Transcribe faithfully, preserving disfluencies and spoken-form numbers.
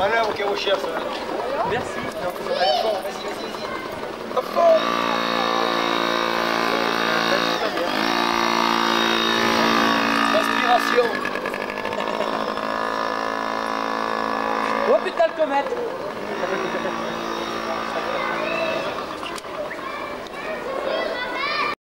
Manœuvre qui recherche. Merci. Allez, à fond, vas-y, vas-y, vas-y. À fond. Inspiration. Oh putain, le comète.